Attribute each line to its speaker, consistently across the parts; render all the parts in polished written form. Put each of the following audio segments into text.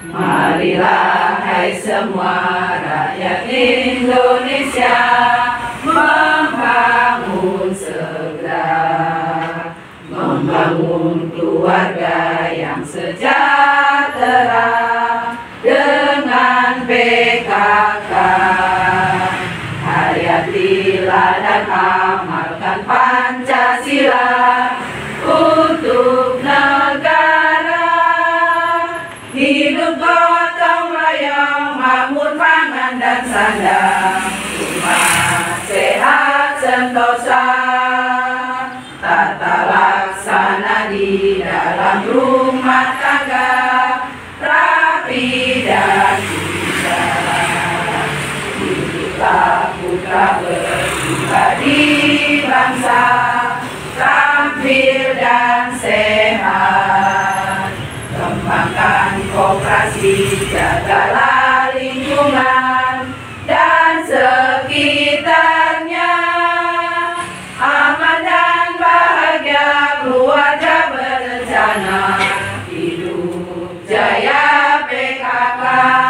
Speaker 1: Marilah hai semua rakyat Indonesia membangun segera, membangun keluarga yang sejahtera dengan PKK. Hayatilah dan amalkan Pancasila untuk negara. Hidup gotong royong, makmur pangan dan sandang, umat sehat sentosa, tata laksana di dalam rumah tangga rapi dan bijaksana. Hiduplah putra pribadi bangsa, tampil dan sehat. Kembangkan koperasi, jagalah lingkungan dan sekitarnya. Aman dan bahagia keluarga berencana, hidup jaya PKK.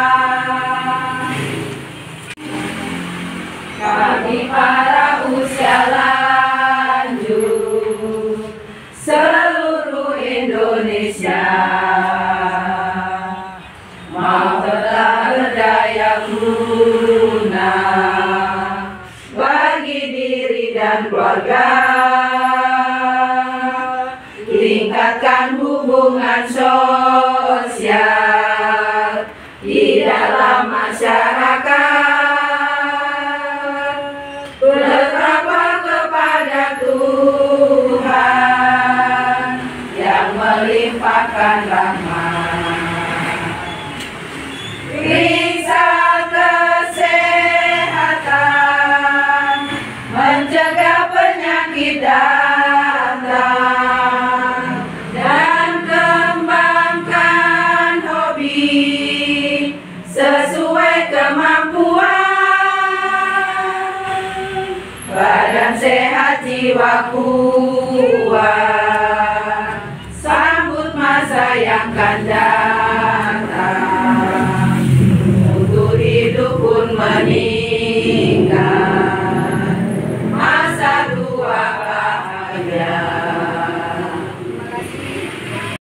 Speaker 1: Kami para usia lanjut seluruh Indonesia mau tetap berdaya guna bagi diri dan keluarga, tingkatkan hubungan sosial di dalam masyarakat, bertakwa kepada Tuhan yang melimpahkan rahmat. Periksa kesehatan, mencegah penyakit datang, dan kembangkan hobi sesuai kemampuan. Badan sehat, jiwa kuat, sambut masa yang akan datang.